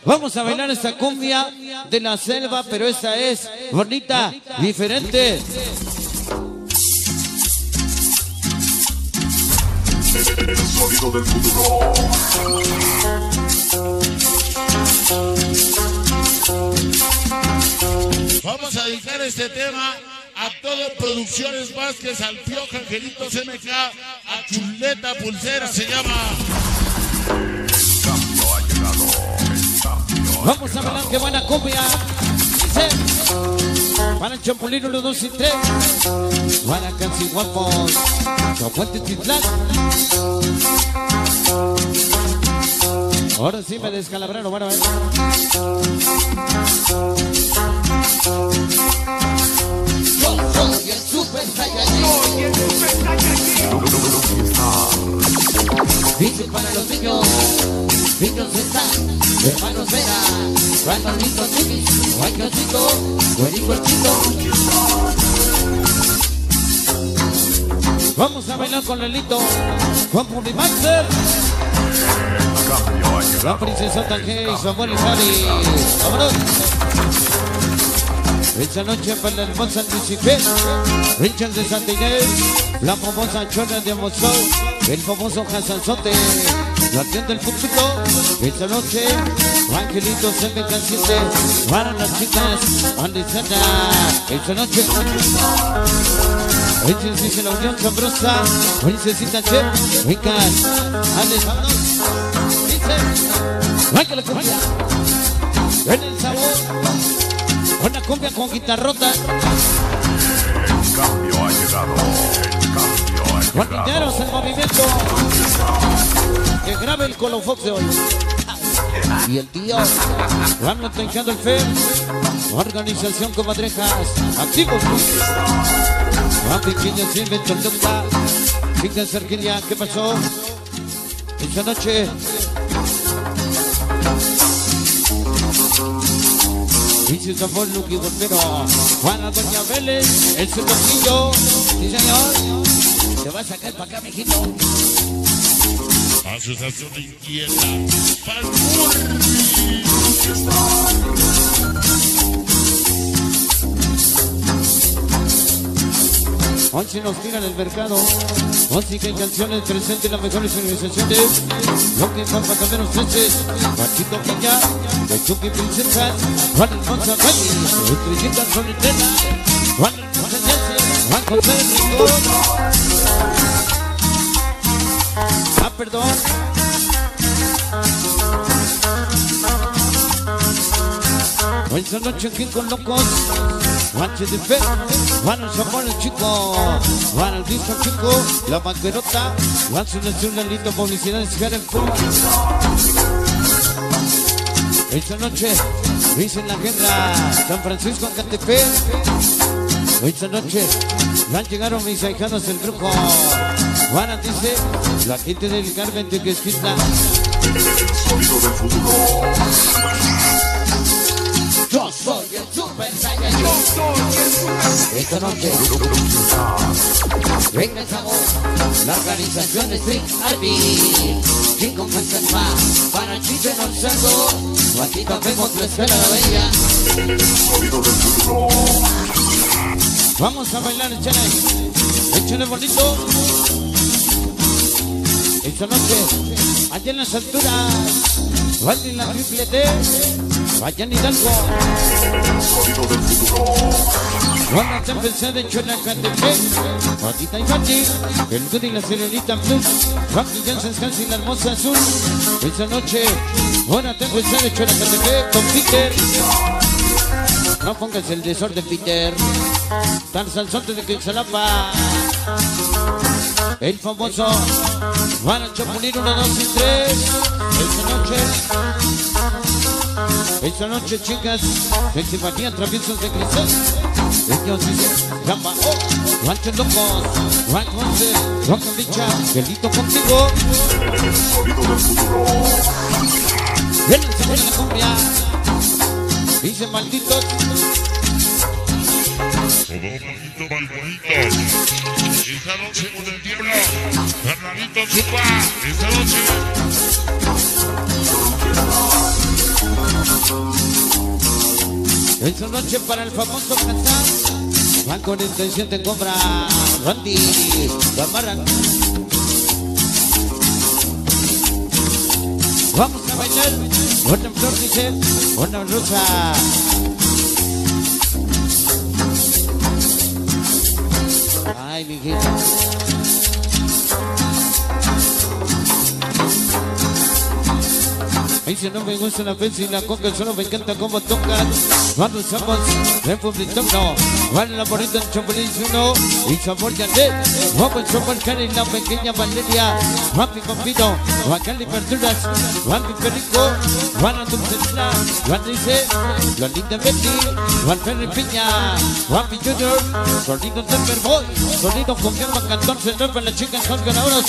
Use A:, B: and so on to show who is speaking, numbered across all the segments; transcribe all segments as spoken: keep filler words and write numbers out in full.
A: Vamos a bailar esta cumbia de la selva, pero esta es bonita, diferente.
B: El sonido del futuro.
C: Vamos a dedicar este tema a todo Producciones Vázquez, al Piojo, Angelitos M K, a Chuleta Pulsera, se llama.
B: El cambio ha llegado. El cambio ha
A: Vamos a
B: llegado.
A: bailar, qué buena cumbia. Dice, para Champulín uno, dos y tres. Para Casi Guapos, Chapuente Titlán. Ahora sí me descalabraron, bueno, a ver. Yo soy el Super Saiyajin. Dice para los niños, niños están, hermanos verán, cuando lindo chiquis, guayosito, güerito chico. Vamos a bailar con Lelito, con Pulimaster.
B: Cambio ha llegado.
A: La princesa Tangé y su amor y Sari. ¡Vámonos! Esta noche para la hermosa Lucifer, Richard de Santa Inés, la famosa Chona de Moscú, el famoso Hasanzote, la tienda del futuro. Esta noche, Angelito se me siete para las chicas, Andesana. Esta noche, ellos dicen la unión sabrosa, princesita Chef, Ricas, Andesana. Dice, ¡ay que la cumbia! ¡En el sabor! Una cumbia con guitarrota.
B: El cambio ha llegado. El cambio ha llegado.
A: Guardineros en movimiento. Que grabe el Colofox de hoy. Y el tío Ramón Tencando el F E M. Organización Comadrejas. Activos. Juan Piquiña Silva en Toluca. Finca Cerquilla, ¿qué pasó? Esta noche. Dice Zafón, Luqui Golpero, Juana Doña Vélez, el Sotoquillo. Sí, señor. Te vas a sacar para acá, mijito.
C: Asociación Inquieta, Palmur.
A: Once nos tiran el mercado. Once que hay canciones presentes en las mejores organizaciones. Lo que pasa también los treces. Machito Piña, de Chucky Princesa, Juan Alfonso Reyes, Estrellita Solitera, Juan Alfonso Yance, Juan José Rico. Ah, perdón. Hoy esta noche aquí con locos. Guanches de fe, Juan el Zamora el chico, Juan el disco chico, la banquerota, Juan su nacionalito, publicidades, Jaren Pum. Esta noche, dicen la guerra, San Francisco, Catepec. Esta noche, ya llegaron mis ahijados del grupo. Juana dice, la gente del Carmen de Quesquita.
B: El sonido del futuro.
A: Yo soy el Super Saiyajin. Esta noche, venga el sabor, la organización de Street Arby. Cinco cuentas más para Chichen el Cerdo. Aquí vemos la esfera de la bella.
B: El sonido del futuro.
A: Vamos a bailar, échale, échale bonito. Esta noche, allá en las alturas, Valdi en la triple D, vayan Hidalgo.
B: El sonido del futuro.
A: Cuando te empecé de Chonacatepec, Patita y Bati, el Good y la Serenita Plus, Rocky Jansen, Hansi y la hermosa azul. Esta noche, ahora te empecé de Chonacatepec con Peter. No pongas el desorden, Peter. Tarzanzote de Quixalapa. El famoso Van a Chapulín uno, dos y tres. Esta noche, esta noche, chicas, en simpatía traviesos de cristal. Ellos dicen, Gamba, oh, Ranchos Locos, Juan José, Roca Bicha, delito contigo.
B: El sonido del futuro.
A: En el sabor de la cumbia, dice malditos.
C: Todo bonito, mal bonito. Esta noche con el diablo, Fernandito Chupa. Esta noche.
A: Esta noche para el famoso Kazán. Van con intención de compra. Randy, Gamarra. Vamos a bailar. Una flor dice, una rosa. Ay, mi hijita. Ahí si no me gusta la pez y la coca, solo me encanta cómo tocan. Cuando somos republicanos, van la morita en Chapulín uno y sabor Yanet. Vamos a soportar en la pequeña Valeria. Juanpi Pampito, Juan Cali Verduras, Juanpi Perico, Juana Dulcetla, Juan Dice, Lolita Betty, Juan Ferri Piña, Juanpi Junior, Sonido Temperboy, Sonido Confirma catorce nueve, las chicas son ganadoras.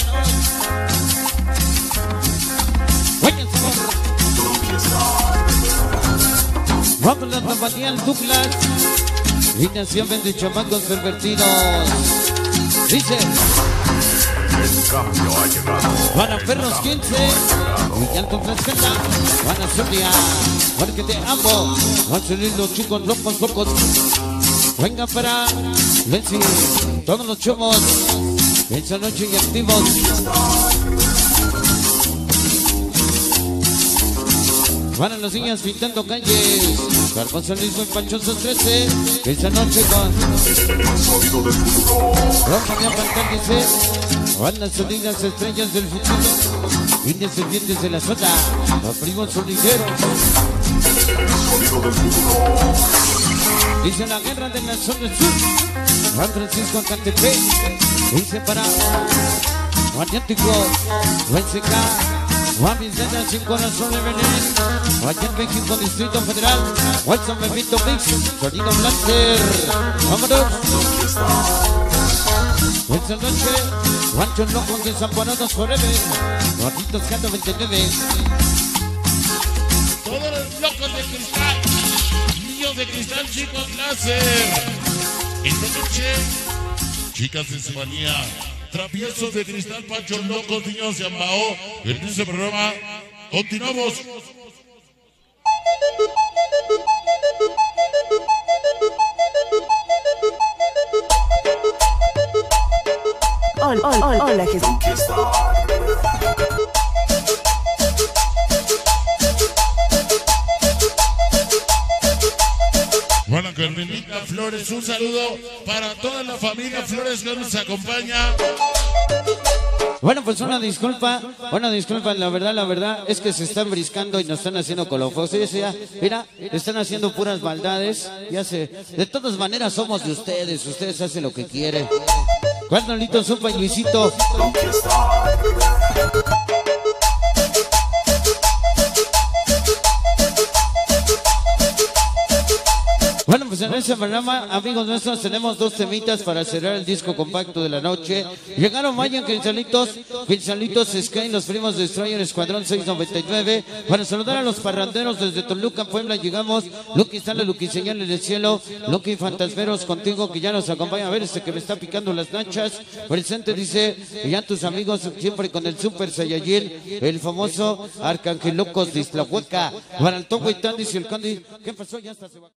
A: Vamos a la Daniel Douglas. Financiamiento chamacos pervertidos. Dice.
B: El cambio ha llegado.
A: Juana Perros quince. Villanto Fresqueta. Juana Sonia. Porque te amo. Van a salir los chicos locos, locos. Venga para Lenzi. Todos los chomos. Esta noche y activos. Van a los niños pintando calles. Carposo Luis muy Panchosos trece. Esta noche con Roja de Apantal dice. Van las sonidas estrellas del futuro. Independientes de la zona. Los primos solideros. Dice la guerra de la zona sur. Juan Francisco Cantepec. Dice para Guayático. Huenseca. Juan Vicente sin corazón de veneno. Allá en México, Distrito Federal. Wilson Bebito Mix. Sonido Blaster. Vámonos. Esta noche, Ranchos Locos Desamparados Forever. Gorditos Gato veintinueve.
C: Todos los locos de cristal. Niños de cristal, chicos láser. Esta noche, chicas de Semanía. Traviesos de cristal, Panchos Locos, niños de Ambao. En este programa continuamos.
D: Hola, hola, hola, Jesús.
C: Bueno, Carmenita Flores, un saludo para toda la familia Flores que nos acompaña.
A: Bueno, pues una disculpa, una disculpa, la verdad, la verdad es que se están briscando y nos están haciendo colofos. Ya, mira, están haciendo puras maldades, ya sé. De todas maneras somos de ustedes, ustedes hacen lo que quieren. Carnalito Sopa y Luisito. Bueno, pues en este programa, amigos nuestros, tenemos dos temitas para cerrar el disco compacto de la noche. Llegaron Mayan Quinzalitos, Quinzalitos Sky, los primos de Destroyer Escuadrón seiscientos noventa y nueve. Para saludar a los parranderos desde Toluca, Puebla, llegamos. Lucky Sale, Lucky Señales del Cielo, Lucky Fantasmeros contigo, que ya nos acompaña. A ver, este que me está picando las nachas. Presente dice, y ya tus amigos siempre con el Super Saiyajin, el famoso Arcángel Locos de Islahuaca. Para el Togo y Tandis y el Candy. ¿Qué pasó? Ya está se va.